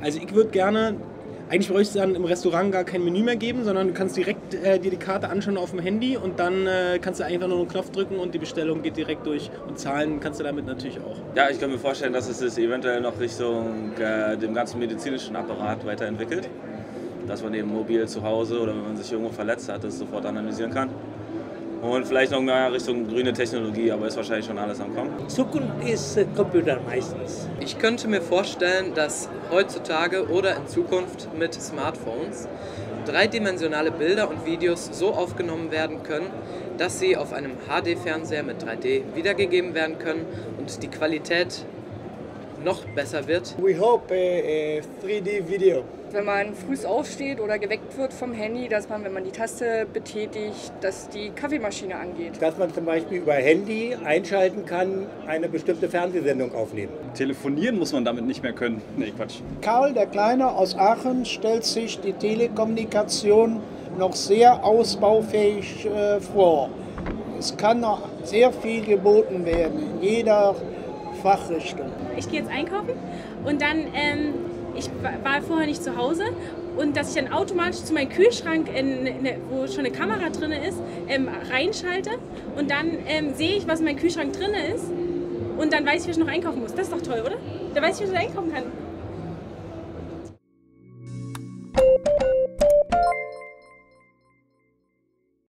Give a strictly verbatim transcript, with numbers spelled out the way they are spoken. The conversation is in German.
Also ich würde gerne, eigentlich bräuchte es dann im Restaurant gar kein Menü mehr geben, sondern du kannst direkt äh, dir die Karte anschauen auf dem Handy und dann äh, kannst du einfach nur einen Knopf drücken und die Bestellung geht direkt durch und zahlen kannst du damit natürlich auch. Ja, ich kann mir vorstellen, dass es sich eventuell noch Richtung äh, dem ganzen medizinischen Apparat weiterentwickelt. Dass man eben mobil zu Hause oder wenn man sich irgendwo verletzt hat, das sofort analysieren kann. Und vielleicht noch mehr Richtung grüne Technologie, aber ist wahrscheinlich schon alles am Kommen. Zukunft ist äh, Computer meistens. Ich könnte mir vorstellen, dass heutzutage oder in Zukunft mit Smartphones dreidimensionale Bilder und Videos so aufgenommen werden können, dass sie auf einem H D-Fernseher mit drei D wiedergegeben werden können und die Qualität noch besser wird. We hope a, a three D video. Wenn man früh aufsteht oder geweckt wird vom Handy, dass man, wenn man die Taste betätigt, dass die Kaffeemaschine angeht. Dass man zum Beispiel über Handy einschalten kann, eine bestimmte Fernsehsendung aufnehmen. Telefonieren muss man damit nicht mehr können. Nee, Quatsch. Karl der Kleine aus Aachen stellt sich die Telekommunikation noch sehr ausbaufähig äh, vor. Es kann noch sehr viel geboten werden in jeder Fachrichtung. Ich gehe jetzt einkaufen und dann, ähm, ich war vorher nicht zu Hause und dass ich dann automatisch zu meinem Kühlschrank, in, in, wo schon eine Kamera drin ist, ähm, reinschalte und dann ähm, sehe ich, was in meinem Kühlschrank drin ist und dann weiß ich, was ich noch einkaufen muss. Das ist doch toll, oder? Da weiß ich, was ich einkaufen kann.